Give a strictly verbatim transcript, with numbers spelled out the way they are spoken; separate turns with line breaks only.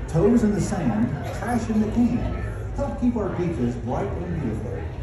Toes in the sand, trash in the can. Help keep our beaches bright and beautiful.